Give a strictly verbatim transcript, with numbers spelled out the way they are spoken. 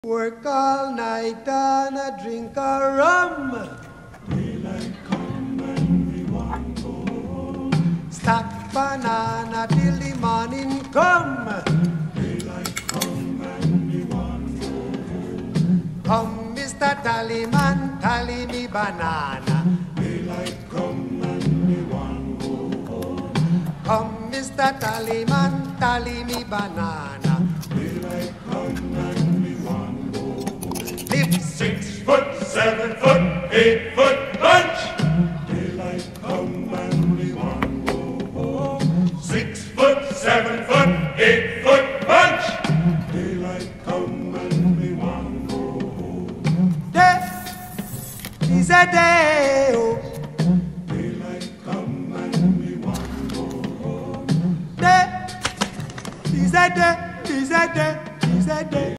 Work all night and a drink a rum. Daylight come and we want go home. Stack banana till the morning come. Daylight come and we want go home. Come, Mister Tallyman, tally me banana. Daylight come and we want go home. Come, Mister Tallyman, tally me banana. Daylight come and we want go home. Lift Six foot, seven foot, eight foot bunch. Daylight come and we want go home. Six foot, seven foot, eight foot bunch. Daylight come and we want go home. day is a day. Oh. Daylight come and we want go home. Day is a day, is a day, is a day.